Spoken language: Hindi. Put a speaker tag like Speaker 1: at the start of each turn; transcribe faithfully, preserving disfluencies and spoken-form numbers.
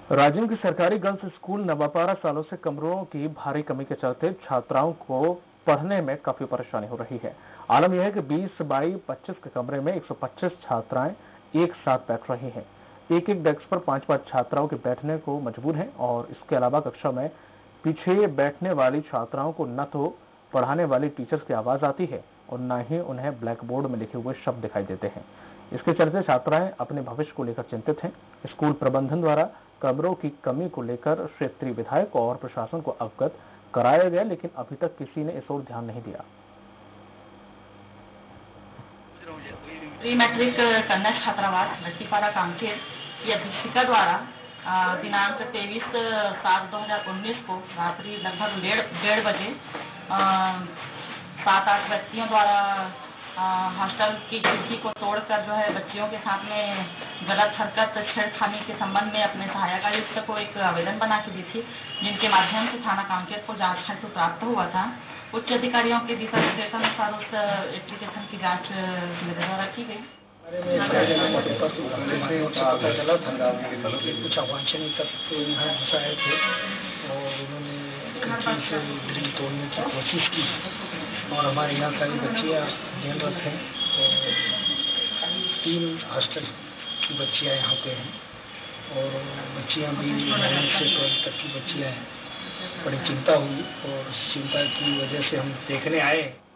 Speaker 1: राजिम की सरकारी गर्ल्स स्कूल नवापारा सालों से कमरों की भारी कमी के चलते छात्राओं को पढ़ने में काफी परेशानी हो रही है। आलम यह है कि बीस बाई पच्चीस के कमरे में एक सौ पच्चीस छात्राएं एक साथ बैठ रही हैं। एक एक डेस्क पर पांच पांच छात्राओं के बैठने को मजबूर हैं और इसके अलावा कक्षा में पीछे बैठने वाली छात्राओं को न तो पढ़ाने वाली टीचर्स की आवाज आती है और न ही उन्हें ब्लैक बोर्ड में लिखे हुए शब्द दिखाई देते हैं। इसके चलते छात्राएं अपने भविष्य को लेकर चिंतित हैं। स्कूल प्रबंधन द्वारा कमरों की कमी को लेकर क्षेत्रीय विधायक और प्रशासन को अवगत कराया गया, लेकिन अभी तक किसी ने इस ओर ध्यान नहीं दिया।
Speaker 2: प्री मैट्रिक कन्या छात्रावास लट्टीपारा कांकेर की अधीक्षिका द्वारा दिनांक तेईस सात दो हजार उन्नीस को रात्रि लगभग डेढ़ डेढ़ बजे सात आठ व्यक्तियों द्वारा हॉस्टल की खिड़की को तोड़कर जो है बच्चियों के साथ में गलत हरकत छेड़खानी के संबंध में अपने सहायक आयुक्त को एक आवेदन बना के दी थी, जिनके माध्यम से थाना कांकेर को जांच हेतु प्राप्त हुआ था। उच्च अधिकारियों के दिशा निर्देशानुसार उस एप्लीकेशन की जांच मेरे द्वारा की गई।
Speaker 3: पता चला था कुछ अवांछनीय तत्व यहाँ घुस आए थे और उन्होंने खिड़की से ग्रिल तोड़ने की कोशिश की और हमारे यहाँ सारी बच्चियाँ अध्ययनरत हैं और तीन हॉस्टल की बच्चियाँ यहाँ पे हैं और बच्चियाँ भी नाइन से ट्वेल्थ तक की बच्चियाँ हैं। बड़ी चिंता हुई और चिंता की वजह से हम देखने आए।